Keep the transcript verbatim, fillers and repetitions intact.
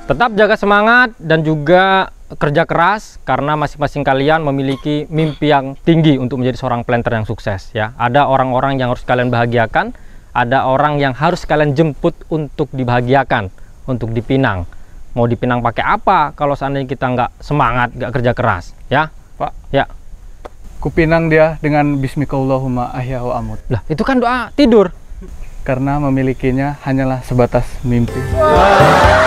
Tetap jaga semangat dan juga kerja keras, karena masing-masing kalian memiliki mimpi yang tinggi untuk menjadi seorang planter yang sukses ya. Ada orang-orang yang harus kalian bahagiakan, ada orang yang harus kalian jemput untuk dibahagiakan, untuk dipinang. Mau dipinang pakai apa kalau seandainya kita nggak semangat, nggak kerja keras ya Pak? Ya. Kupinang dia dengan Bismikallahumma ahya wa amut. Lah itu kan doa tidur. Karena memilikinya hanyalah sebatas mimpi. Wow.